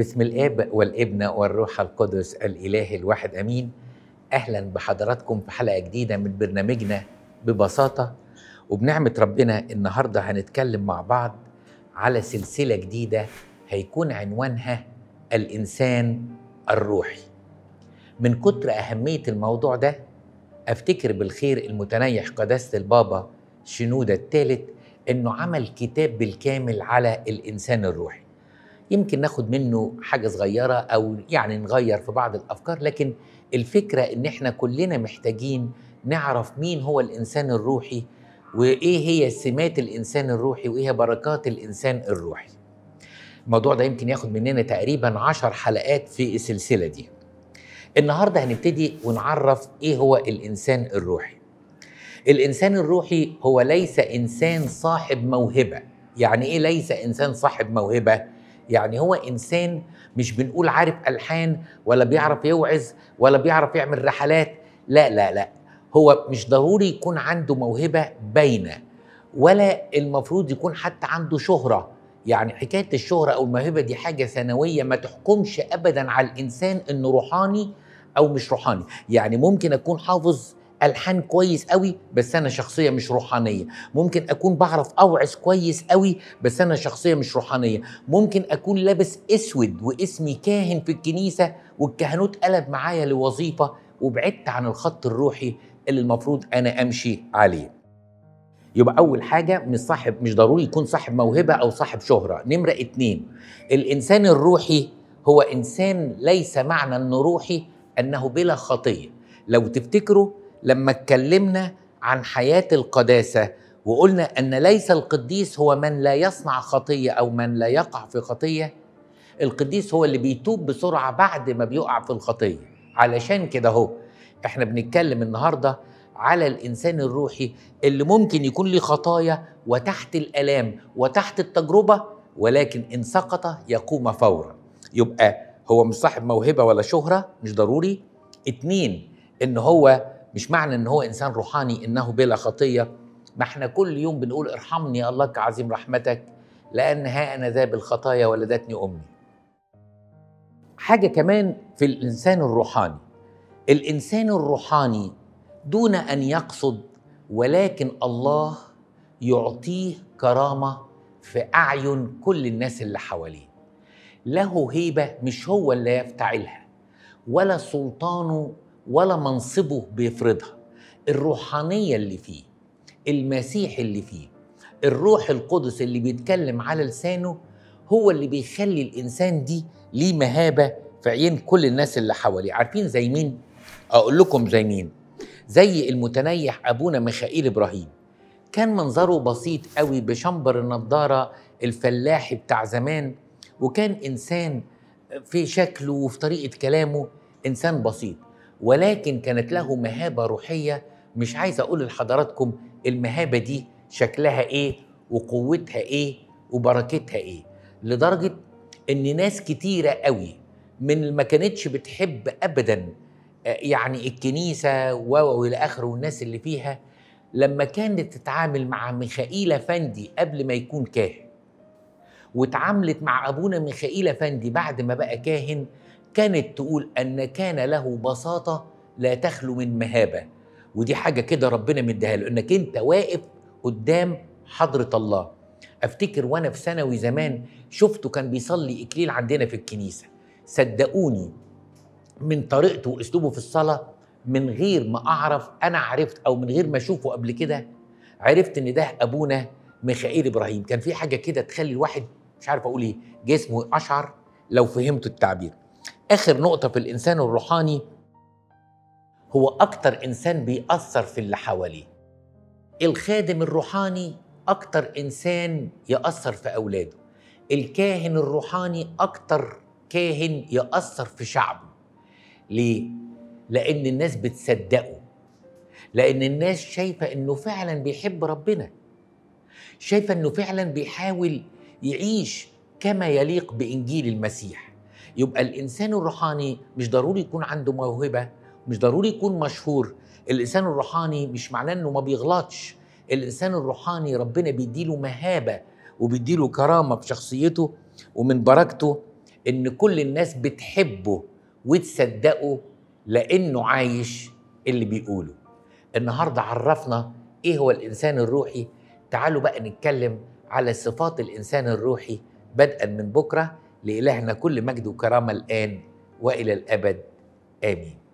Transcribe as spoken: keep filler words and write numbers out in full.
باسم الآب والابن والروح القدس الإله الواحد أمين. أهلا بحضراتكم في حلقة جديدة من برنامجنا ببساطة، وبنعمة ربنا النهاردة هنتكلم مع بعض على سلسلة جديدة هيكون عنوانها الإنسان الروحي. من كتر أهمية الموضوع ده أفتكر بالخير المتنيح قداسة البابا شنودة الثالث إنه عمل كتاب بالكامل على الإنسان الروحي. يمكن ناخد منه حاجة صغيرة أو يعني نغير في بعض الأفكار، لكن الفكرة إن إحنا كلنا محتاجين نعرف مين هو الإنسان الروحي، وإيه هي سمات الإنسان الروحي، وإيه هي بركات الإنسان الروحي. الموضوع ده يمكن ياخد مننا تقريبا عشر حلقات في السلسلة دي. النهاردة هنبتدي ونعرف إيه هو الإنسان الروحي. الإنسان الروحي هو ليس إنسان صاحب موهبة. يعني إيه ليس إنسان صاحب موهبة؟ يعني هو إنسان مش بنقول عارف ألحان ولا بيعرف يوعظ ولا بيعرف يعمل رحلات، لا لا لا، هو مش ضروري يكون عنده موهبة باينة، ولا المفروض يكون حتى عنده شهرة. يعني حكاية الشهرة أو الموهبة دي حاجة ثانوية، ما تحكمش أبدا على الإنسان إنه روحاني أو مش روحاني. يعني ممكن أكون حافظ ألحان كويس قوي بس أنا شخصية مش روحانية، ممكن أكون بعرف أوعظ كويس قوي بس أنا شخصية مش روحانية، ممكن أكون لابس أسود واسمي كاهن في الكنيسة والكهنوت قلب معايا لوظيفة وبعدت عن الخط الروحي اللي المفروض أنا أمشي عليه. يبقى أول حاجة مش صاحب مش ضروري يكون صاحب موهبة أو صاحب شهرة. نمرة اتنين، الإنسان الروحي هو إنسان ليس معنى أنه روحي أنه بلا خطية. لو تفتكروا لما اتكلمنا عن حياة القداسة وقلنا أن ليس القديس هو من لا يصنع خطية أو من لا يقع في خطية، القديس هو اللي بيتوب بسرعة بعد ما بيقع في الخطية. علشان كده هو احنا بنتكلم النهاردة على الإنسان الروحي اللي ممكن يكون له خطايا وتحت الآلام وتحت التجربة، ولكن إن سقط يقوم فورا. يبقى هو مش صاحب موهبة ولا شهرة، مش ضروري. اتنين، إن هو مش معنى إن هو إنسان روحاني إنه بلا خطية. ما احنا كل يوم بنقول ارحمني يا الله كعظيم رحمتك لأن ها أنا ذا بالخطايا ولدتني أمي. حاجة كمان في الإنسان الروحاني، الإنسان الروحاني دون أن يقصد ولكن الله يعطيه كرامة في أعين كل الناس اللي حواليه. له هيبة مش هو اللي يفتعلها، ولا سلطانه ولا منصبه بيفرضها. الروحانية اللي فيه، المسيح اللي فيه، الروح القدس اللي بيتكلم على لسانه هو اللي بيخلي الإنسان دي ليه مهابة في عين كل الناس اللي حواليه. عارفين زي مين؟ أقول لكم زي مين؟ زي المتنيح أبونا ميخائيل إبراهيم. كان منظره بسيط قوي بشمبر النضارة الفلاحي بتاع زمان، وكان إنسان في شكله وفي طريقة كلامه إنسان بسيط، ولكن كانت له مهابة روحية. مش عايز أقول لحضراتكم المهابة دي شكلها إيه وقوتها إيه وبركتها إيه، لدرجة إن ناس كتيرة قوي من اللي ما كانتش بتحب أبداً يعني الكنيسة والى آخره والناس اللي فيها، لما كانت تتعامل مع ميخائيل أفندي قبل ما يكون كاهن وتعاملت مع أبونا ميخائيل أفندي بعد ما بقى كاهن، كانت تقول أن كان له بساطة لا تخلو من مهابة. ودي حاجة كده ربنا مديها له، إنك أنت واقف قدام حضرة الله. أفتكر وأنا في ثانوي زمان شفته كان بيصلي إكليل عندنا في الكنيسة. صدقوني من طريقته وأسلوبه في الصلاة، من غير ما أعرف أنا عرفت أو من غير ما أشوفه قبل كده عرفت إن ده أبونا ميخائيل إبراهيم. كان في حاجة كده تخلي الواحد مش عارف أقول إيه، جسمه أشعر لو فهمت التعبير. آخر نقطة في الإنسان الروحاني، هو أكتر إنسان بيأثر في اللي حواليه. الخادم الروحاني أكتر إنسان يأثر في أولاده. الكاهن الروحاني أكتر كاهن يأثر في شعبه. ليه؟ لأن الناس بتصدقه، لأن الناس شايفة إنه فعلا بيحب ربنا، شايفة إنه فعلا بيحاول يعيش كما يليق بإنجيل المسيح. يبقى الإنسان الروحاني مش ضروري يكون عنده موهبة، مش ضروري يكون مشهور. الإنسان الروحاني مش معناه إنه ما بيغلطش. الإنسان الروحاني ربنا بيديله مهابة وبيديله كرامة بشخصيته ومن بركته إن كل الناس بتحبه وتصدقه لأنه عايش اللي بيقوله. النهاردة عرفنا إيه هو الإنسان الروحي. تعالوا بقى نتكلم على صفات الإنسان الروحي بدءا من بكرة. لإلهنا كل مجد وكرامة الآن وإلى الأبد آمين.